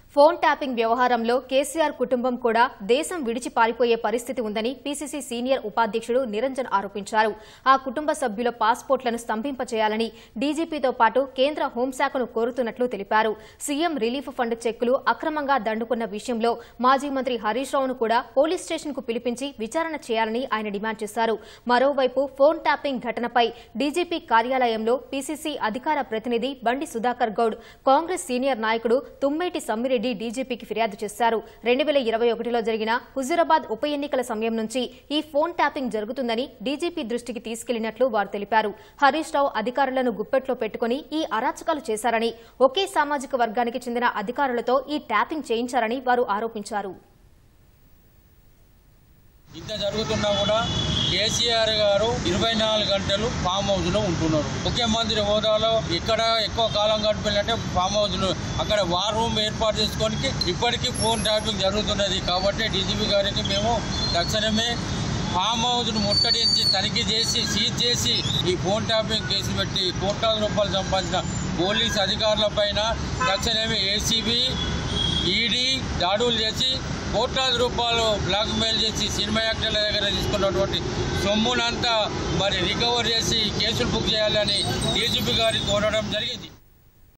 Phone tapping వ్యవహారంలో కేసీఆర్ కుటుంబం కూడా దేశం విడిచి పారిపోయే పరిస్థితి ఉందని పీసీసీ సీనియర్ ఉపాధ్యక్షుడు నిరంజన్ ఆరోపించారు. ఆ కుటుంబ సభ్యుల పాస్పోర్ట్లను స్తంభింపచేయాలని డీజీపీతో పాటు కేంద్ర హోంశాఖను కోరుతున్నట్లు తెలిపారు. సీఎం రిలీఫ్ ఫండ్ చెక్కులు అక్రమంగా దండుకున్న విషయంలో మాజీ మంత్రి హరీష్ రావును కూడా పోలీస్ స్టేషన్కు పిలిపించి విచారణ చేయాలని ఆయన డిమాండ్ చేశారు. మరోవైపు ఫోన్ ట్యాపింగ్ ఘటనపై డీజీపీ కార్యాలయంలో పీసీసీ అధికార ప్రతినిధి బండి సుధాకర్ గౌడ్, కాంగ్రెస్ సీనియర్ నాయకుడు తుమ్మేటి సమ్మిరెడ్డి డీజీపీకి ఫిర్యాదు చేశారు. 2021లో జరిగిన హుజూరాబాద్ ఉప ఎన్నికల సమయం నుంచి ఈ ఫోన్ ట్యాపింగ్ జరుగుతుందని డీజీపీ దృష్టికి తీసుకెళ్లినట్లు వారు తెలిపారు. హరీష్ రావు అధికారులను గుప్పెట్లో పెట్టుకుని ఈ అరాచకాలు చేశారని, ఒకే సామాజిక వర్గానికి చెందిన అధికారులతో ఈ ట్యాపింగ్ చేయించారని వారు ఆరోపించారు. ఇంత జరుగుతున్నా కూడా కేసీఆర్ గారు 24 గంటలు ఫామ్ హౌస్ లో ఉంటున్నారు. ముఖ్యమంత్రి హోదాలో ఇక్కడ ఎక్కువ కాలం గడిపినట్టే ఫామ్ హౌస్ లో అక్కడ వార్ రూమ్ ఏర్పాటు చేసుకోనికి ఇప్పటికీ ఫోన్ ట్యాపింగ్ జరుగుతున్నది. కాబట్టి డీజీపీ గారికి మేము తక్షణమే ఫామ్ హౌస్ ను ముట్టడించి తనిఖీ చేసి సీజ్ చేసి ఈ ఫోన్ ట్యాపింగ్ కేసు పెట్టి కోట్లాది రూపాయలు సంపాదించిన పోలీస్ అధికారుల పైన తక్షణమే ఏసీబీ ఈడీ దాడులు చేసి కోట్లాది రూపాయలు బ్లాక్ మెయిల్ చేసి సినిమా యాక్టర్ల దగ్గర తీసుకున్నటువంటి సొమ్మునంతా మరి రికవర్ చేసి కేసులు బుక్ చేయాలని డీజీపీ గారికి కోరడం జరిగింది.